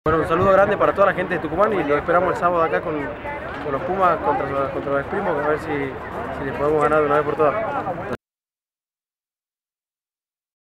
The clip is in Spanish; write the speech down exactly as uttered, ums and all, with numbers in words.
Bueno, un saludo grande para toda la gente de Tucumán y lo esperamos el sábado acá con, con los Pumas contra, contra los Primos, a ver si, si les podemos ganar de una vez por todas.